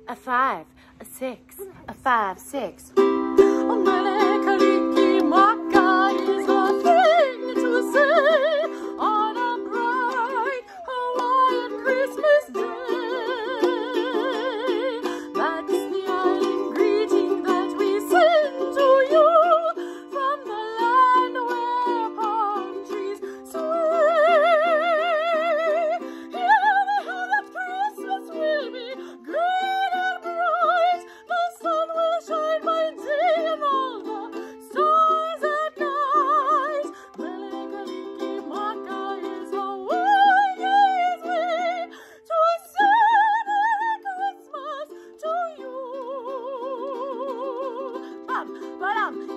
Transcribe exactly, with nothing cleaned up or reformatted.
a five, a six, a five, six. Oh, Mele, kalikimaka is the thing to say on a bright Hawaiian Christmas day. That's the island greeting that we send to you from the land where palm trees sway. Here we have that Christmas will be great and bright. The sun will shine by day and all the stars at night. Mele kalikimaka is Hawaii's way to say Merry Christmas to you. Bum, ba-dum.